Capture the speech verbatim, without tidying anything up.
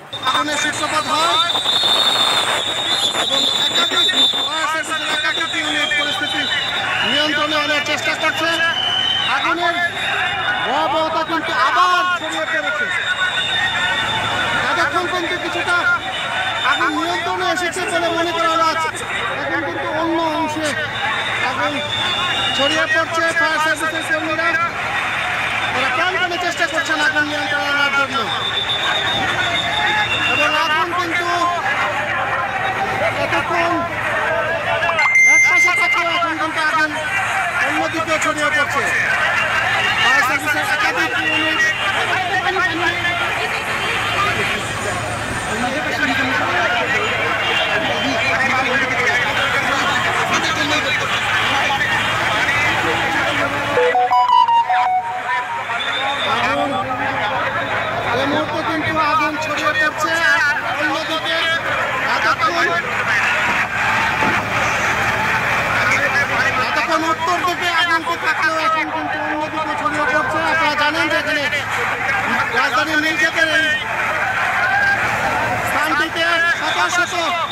আগুনের সূত্রপাত হয় এবং একাধিক ফায়ার সার্ভিসের একাধিক ইউনিট পরিস্থিতি নিয়ন্ত্রণে আনার চেষ্টা করছে। আগুনের ভয়াবহতা কিন্তু আবার ছড়িয়ে পড়েছে। এতক্ষণ কিন্তু কিছুটা আগুন নিয়ন্ত্রণে এসেছে বলে মনে করা যাচ্ছে, এখন কিন্তু অন্য অংশে আগুন ছড়িয়ে পড়ছে। ফায়ার সার্ভিসের কর্মীরা তারা প্রাণপণে চেষ্টা করছেন আগুন নিয়ন্ত্রণে আনার জন্য এবং আগুন কিন্তু এতক্ষণ এক পাশে থাকলেও এখন কিন্তু আগুন অন্যদিকেও ছড়িয়ে পড়ছে। ফায়ার সার্ভিসের একাধিক ইউনিট এই মুহূর্তে কিন্তু আগুন ছড়িয়ে পড়ছে। অন্যদিকে এতক্ষণ এতক্ষণ উত্তর দিকে আগুনকে থাকলেও এখন কিন্তু অন্যদিকে ছড়িয়ে পড়ছে। আপনারা জানেন যে এখানে রাজধানীর নীলক্ষেতের এই স্থানটিতে শত শত